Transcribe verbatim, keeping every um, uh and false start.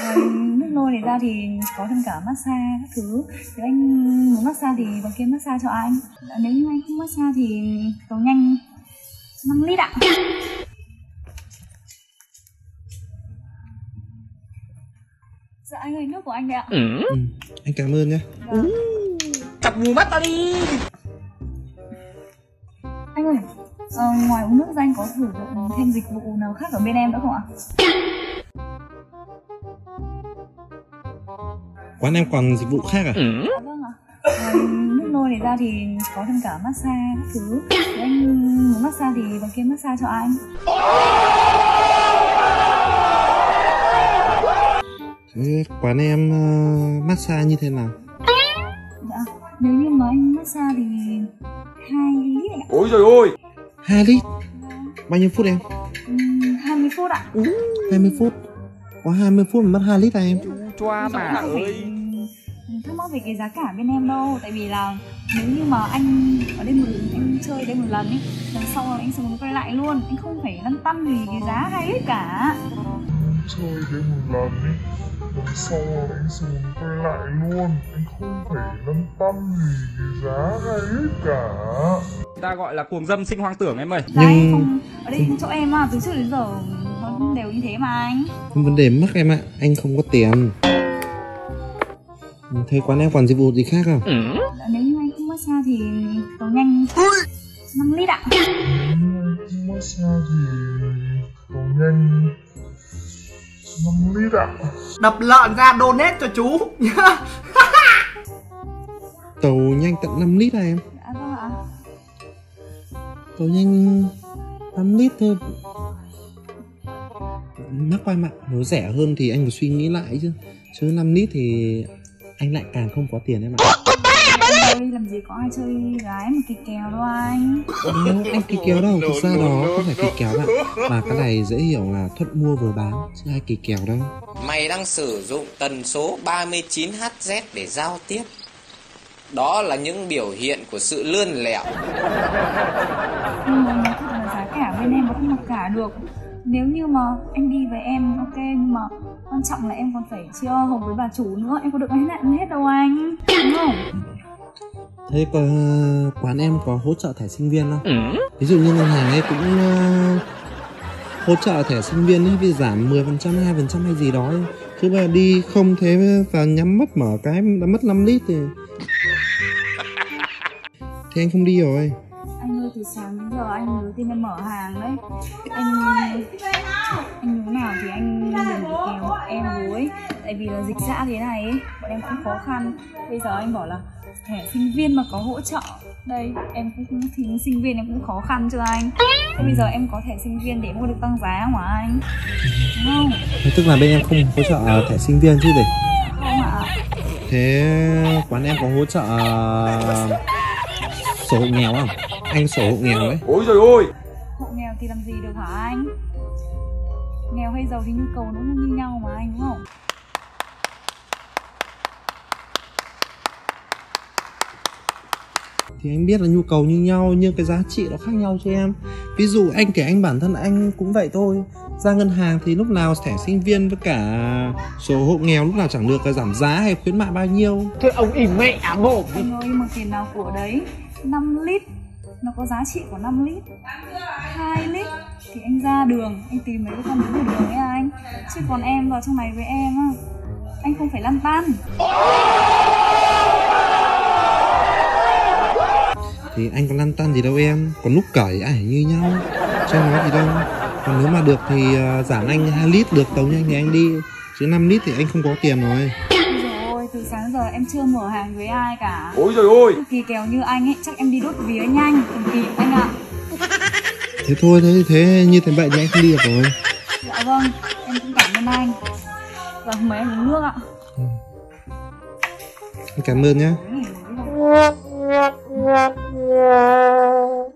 nước nôi này ra thì có thêm cả massage các thứ. Nếu anh muốn massage thì bằng kia massage cho anh. Nếu như anh không massage thì cầu nhanh năm lít ạ. Dạ anh ơi, nước của anh đây ạ. Ừ. Ừ, anh cảm ơn nhé. Vâng. Ừ. Chọc mù mắt ta đi. Anh ơi, ờ, ngoài uống nước ra anh có sử dụng thêm dịch vụ nào khác ở bên em nữa không ạ? Quán em còn dịch vụ khác à? Ừ. À, vâng ạ. Ờ, nước nôi này ra thì có thêm cả massage các thứ. Nếu anh muốn massage thì bằng kia massage cho anh. Thế quán em uh, massage như thế nào? Dạ, nếu như mà anh massage thì hai lít ạ. Ôi trời ơi, hai lít? Bao nhiêu phút em? Ừ, hai mươi phút ạ. Ừ, hai mươi phút? Có hai mươi phút mà mất hai lít à em? choa mà ơi. Thắc mắc về cái giá cả bên em đâu. Tại vì là nếu như mà anh ở đây một anh chơi đây một lần ấy, lần sau là anh sẽ muốn quay lại luôn. Anh không phải lăn tăn vì cái giá hai lít cả. Chơi đây một lần ấy, lần sau là anh sẽ muốn quay lại luôn. Anh không phải lăn tăn vì cái giá hai lít cả. Ta gọi là cuồng dâm sinh hoang tưởng em ơi. Giá anh không, ở đây chỗ em à, từ trước đến giờ nó đều như thế mà anh. Không vấn đề mắc em ạ, anh không có tiền. Thế quán em còn dịch vụ gì khác không? Ừ. Nếu như anh không massage thì cầu nhanh năm lít ạ. Nếu như anh không massage thì cầu nhanh năm lít ạ. Đập lợn ra donate cho chú nhá. Tàu nhanh tận năm lít à em? Dạ vâng ạ. Tàu nhanh năm lít thôi. Mắc quay mặt, nếu rẻ hơn thì anh phải suy nghĩ lại chứ. Chứ năm lít thì anh lại càng không có tiền em ạ. Ơi, làm gì có ai chơi gái mà kỳ kèo đâu anh. Đâu, anh kỳ kéo đâu, thực ra đó không phải kỳ kéo bạn. Mà cái này dễ hiểu là thuận mua vừa bán, chứ ai kỳ kéo đâu. Mày đang sử dụng tần số ba mươi chín héc để giao tiếp. Đó là những biểu hiện của sự lươn lẹo. Nhưng mà nói thật là giá cả bên em nó không mặc cả được. Nếu như mà anh đi với em ok, nhưng mà quan trọng là em còn phải chia hồng với bà chủ nữa. Em có được hết nạn hết đâu anh, đúng không? Thế có, quán em có hỗ trợ thẻ sinh viên không? Ừ. Ví dụ như ngân hàng ấy cũng uh, hỗ trợ thẻ sinh viên ấy, vì giảm mười phần trăm, hai phần trăm hay gì đó ấy. Chứ mà đi không thế và nhắm mắt mở cái đã mất năm lít thì thì anh không đi rồi. Anh ơi, từ sáng đến giờ anh nhớ tin em mở hàng đấy. Anh anh nhớ nào thì anh đừng kèo em với. Tại vì là dịch xã thế này ấy, bọn em cũng khó khăn. Bây giờ anh bảo là thẻ sinh viên mà có hỗ trợ. Đây, em cũng thì sinh viên em cũng khó khăn cho anh. Thế bây giờ em có thẻ sinh viên để em có được tăng giá mà anh, đúng không? Thế tức là bên em không hỗ trợ thẻ sinh viên chứ gì? Không ạ. Thế quán em có hỗ trợ sổ hộ nghèo không? Anh sổ hộ nghèo đấy. Ôi trời ơi, Hộ nghèo thì làm gì được hả anh? Nghèo hay giàu thì nhu cầu nó cũng như nhau mà anh, đúng không? Thì anh biết là nhu cầu như nhau nhưng cái giá trị nó khác nhau cho em. Ví dụ anh kể anh bản thân anh cũng vậy thôi. Ra ngân hàng thì lúc nào thẻ sinh viên với cả sổ hộ nghèo lúc nào chẳng được cái giảm giá hay khuyến mại bao nhiêu. Thôi ông ỉm mẹ mồm đi. Anh ơi, mà tiền nào của đấy. Năm lít nó có giá trị của năm lít. Hai lít thì anh ra đường, anh tìm mấy cái con đứng ở đường ấy anh. Chứ còn em vào trong này với em á, anh không phải lăn tăn. Thì anh có lăn tăn gì đâu em. Còn lúc cởi ai như nhau, chứ nói gì đâu. Còn nếu mà được thì uh, giảm anh hai lít được tàu nhanh thì anh đi. Chứ năm lít thì anh không có tiền rồi. Rồi, từ sáng giờ em chưa mở hàng với ai cả. ôi trời ơi, Kỳ kèo như anh ấy, chắc em đi đốt vía nhanh, cực kỳ anh ạ. Thế thôi, thế, thế như thế vậy thì anh không đi được rồi. Dạ vâng, em cũng cảm ơn anh. Vâng, mời anh uống nước ạ. Ừ. Anh cảm ơn nhé. Đấy,